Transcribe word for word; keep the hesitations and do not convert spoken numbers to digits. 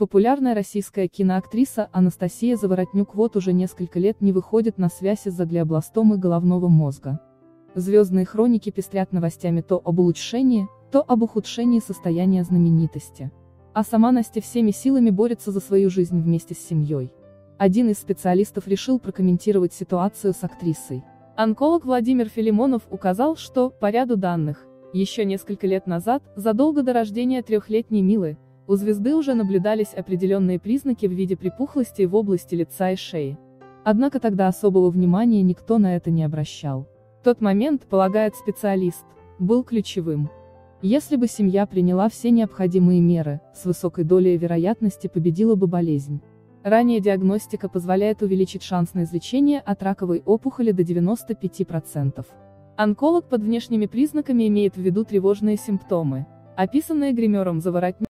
Популярная российская киноактриса Анастасия Заворотнюк вот уже несколько лет не выходит на связь из-за глиобластомы головного мозга. Звездные хроники пестрят новостями то об улучшении, то об ухудшении состояния знаменитости. А сама Настя всеми силами борется за свою жизнь вместе с семьей. Один из специалистов решил прокомментировать ситуацию с актрисой. Онколог Владимир Филимонов указал, что, по ряду данных, еще несколько лет назад, задолго до рождения трехлетней Милы, у звезды уже наблюдались определенные признаки в виде припухлостей в области лица и шеи. Однако тогда особого внимания никто на это не обращал. Тот момент, полагает специалист, был ключевым. Если бы семья приняла все необходимые меры, с высокой долей вероятности победила бы болезнь. Ранняя диагностика позволяет увеличить шанс на излечение от раковой опухоли до девяноста пяти процентов. Онколог под внешними признаками имеет в виду тревожные симптомы, описанные гримером Заворотнюк.